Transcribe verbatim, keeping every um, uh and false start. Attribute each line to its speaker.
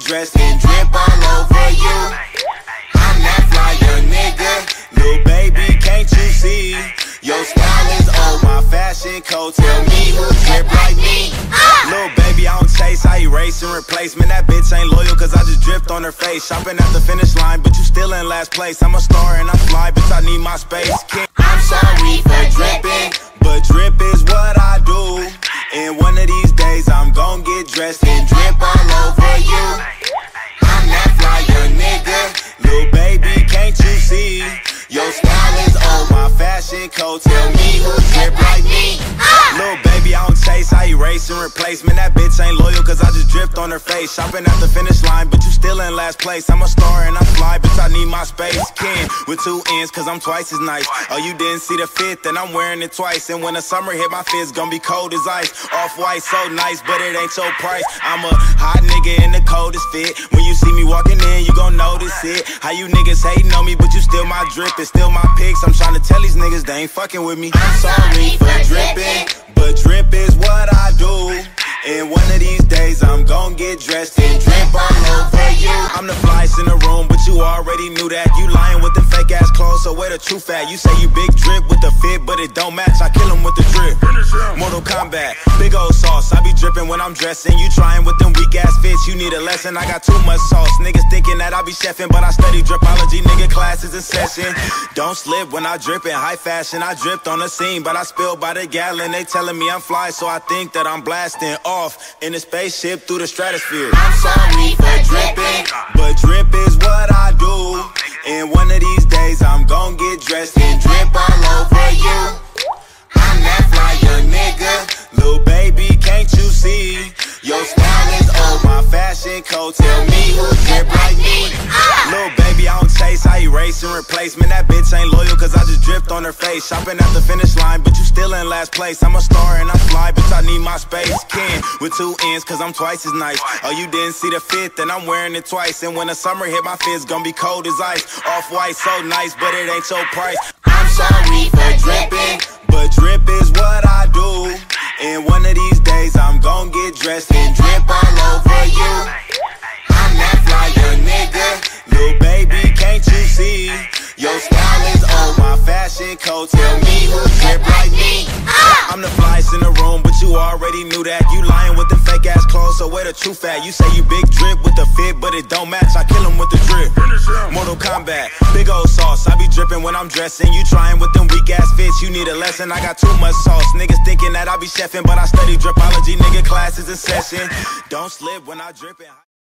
Speaker 1: dressed and drip all over you. I'm that fly young nigga, little baby, can't you see? Your style is old, my fashion code, tell me who drip like me. Little baby, I don't chase, I erase and replace. Man, that bitch ain't loyal cause I just dripped on her face. Shopping at the finish line, but you still in last place. I'm a star and I fly, bitch, I need my space. I'm sorry for dripping, but drip is what I do. And one of these days I'm gon' get dressed and drip all over you. I'm that fly young nigga, little baby, can't you see? Your style is old, my fashion code, tell me who drip like me. Little baby, I don't chase, I erase and replace. Man, that bitch ain't loyal cause I just dripped on her face. Shopping at the finish line, but you still in last place. I'm a star and I fly, bitch, I need my space. Ken with two ends cause I'm twice as nice. Oh, you didn't see the fit, then I'm wearing it twice. And when the summer hit, my fit's gonna be cold as ice. Off-white, so nice, but it ain't your price. I'm a hot nigga in the coldest fit. When you see me walking in, you gon' notice it. How you niggas hating on me, but you still my drip. It's still my pics. I'm trying to tell these niggas they ain't fucking with me. I'm sorry for dripping, but drip is what I do. And one of these days I'm gon' get dressed and drip all over you. I'm the flyest in the room, but you already knew that. You lying with the fake ass clothes, so where the truth at? You say you big drip with the fit, but it don't match. I kill him with the drip. Mortal Kombat, big old sauce. I be dripping when I'm dressing. You trying with them weak ass fits, you need a lesson. I got too much sauce. Niggas thinking that I be chefing, but I study dripology. Nigga, classes in session. Don't slip when I drip in high fashion. I dripped on the scene, but I spilled by the gallon. They telling me I'm fly, so I think that I'm blasting off in a spaceship through the stratosphere. I'm sorry for dripping, but drip is what I do. And one of these days I'm gon' get dressed and drip all over you. I'm that fly young nigga, little baby, can't you see? Your style is old, my fashion code, tell me who drip like me. Little baby, I don't chase, I erase and replace. Man, that bitch ain't loyal cause I just dripped on her face. Shopping at the finish line, but you still in last place. I'm a star and I fly, bitch, I need my space. Ken with two ends cause I'm twice as nice. Oh, you didn't see the fit, then I'm wearing it twice. And when the summer hit, my fit's gonna be cold as ice. Off-white, so nice, but it ain't your price. I'm sorry for dripping, but drip is what I do. And one of these days I'm gon' get dressed and drip all over you. I'm that fly young nigga, little baby, can't you see? Your style is old, my fashion code, tell me who drip like me. I'm the flyest in the room, but you already knew that. You lying with the fake ass clothes, so where the truth at? You say you big drip with the fit, but it don't match. I kill him with the drip. Mortal Kombat, big old sauce. I be dripping when I'm dressing. You trying with them weak ass fits, you need a lesson. I got too much sauce. Niggas thinking that I be chefing, but I study dripology. Nigga, classes in session. Don't slip when I drip it.